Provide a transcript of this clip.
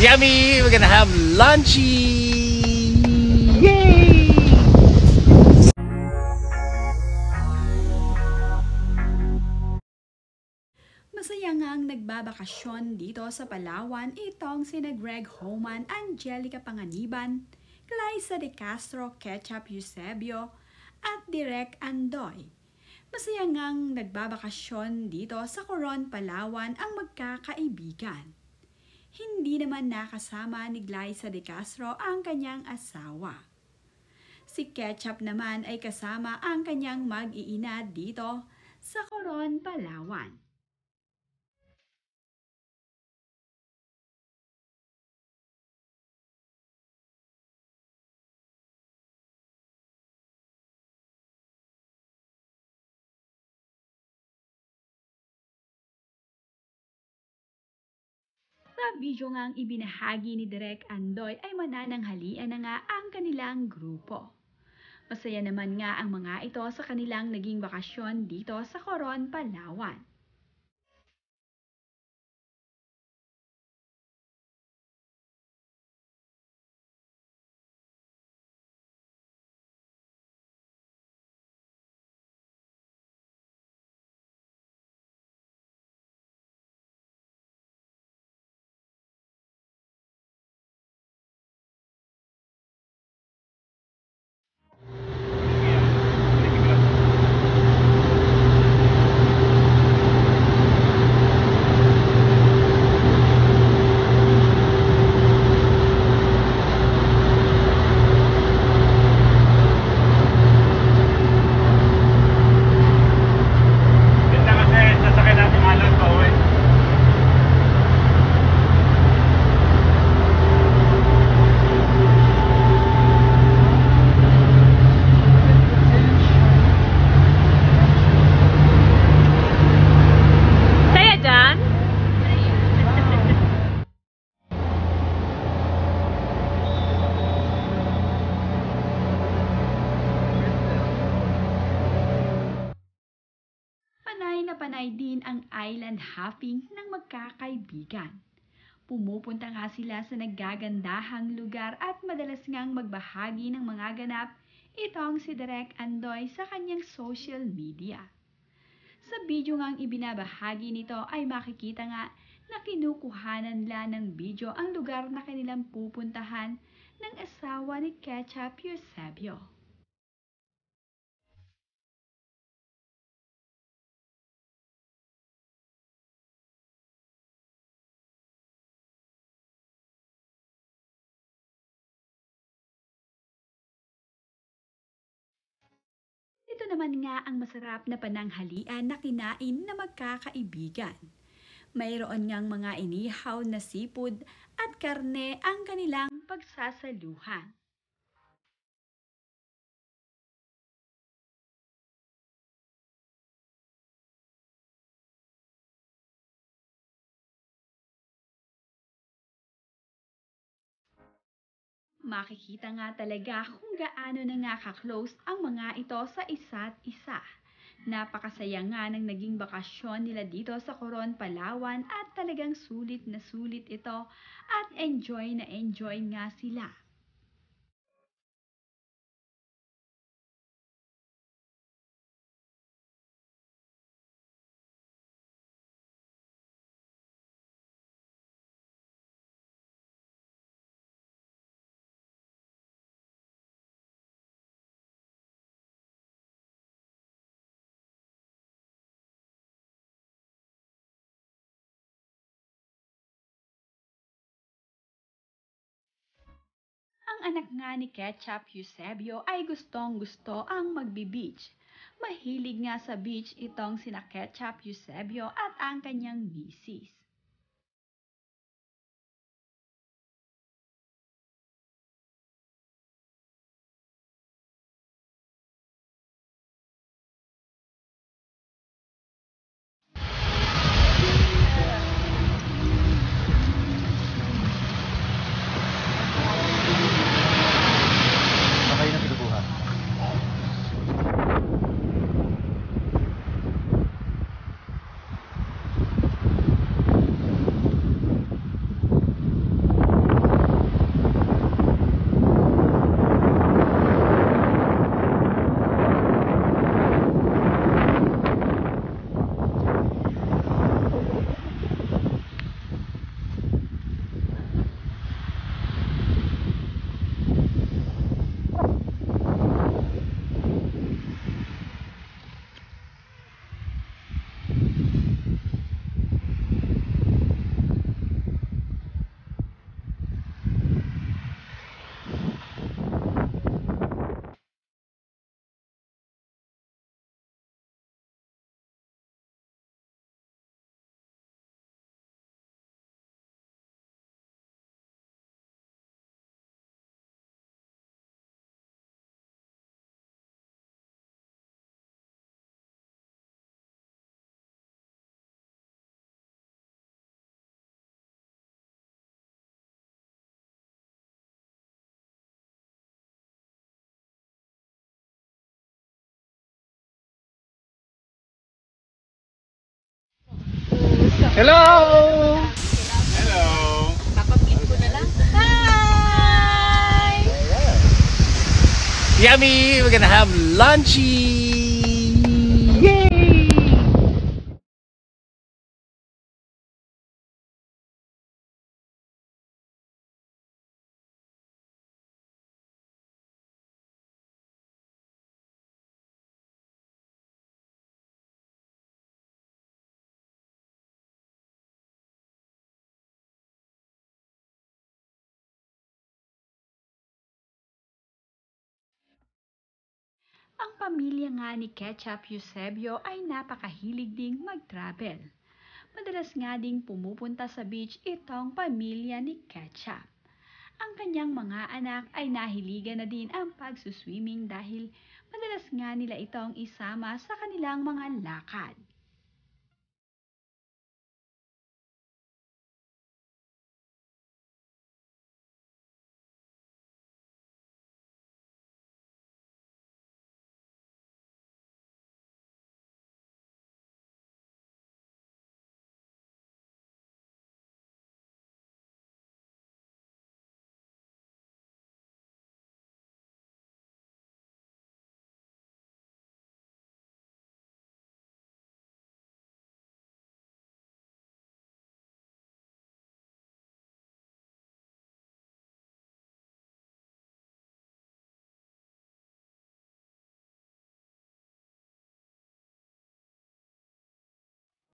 Yummy! We're gonna have lunchy! Yay! Masaya ngang nagbabakasyon dito sa Palawan itong sina Greg Homan, Angelica Panganiban, Glyza De Castro, Ketchup Eusebio, at Direk Andoy. Masaya ngang nagbabakasyon dito sa Coron, Palawan ang magkakaibigan. Hindi naman nakasama ni Glyza De Castro ang kanyang asawa. Si Ketchup naman ay kasama ang kanyang mag-iina dito sa Coron, Palawan. Sa video ngang ibinahagi ni Direk Andoy ay manananghalian na nga ang kanilang grupo. Masaya naman nga ang mga ito sa kanilang naging bakasyon dito sa Coron, Palawan. Panay din ang island hopping ng magkakaibigan. Pumupunta nga sila sa naggagandahang lugar at madalas ngang magbahagi ng mga ganap itong si Direk Andoy sa kanyang social media. Sa video ngang ibinabahagi nito ay makikita nga na kinukuhanan nila ng video ang lugar na kanilang pupuntahan ng asawa ni Ketchup Eusebio. Ito naman nga ang masarap na pananghalian na kinain na magkakaibigan. Mayroon ngang mga inihaw na seafood at karne ang kanilang pagsasaluhan. Makikita nga talaga kung gaano na nga ka-close ang mga ito sa isa't isa. Napakasaya nga ng naging bakasyon nila dito sa Coron, Palawan at talagang sulit na sulit ito at enjoy na enjoy nga sila. Ang anak nga ni Ketchup Eusebio ay gustong-gusto ang magbi-beach. Mahilig nga sa beach itong sina Ketchup Eusebio at ang kanyang misis. Hello! Hello! Papapit ko na lang. Hi! Yummy! We're gonna have lunchy! Yay! Ang pamilya nga ni Ketchup Eusebio ay napakahilig ding mag-travel. Madalas nga ding pumupunta sa beach itong pamilya ni Ketchup. Ang kanyang mga anak ay nahiligan na din ang pagsuswimming dahil madalas nga nila itong isama sa kanilang mga lakad.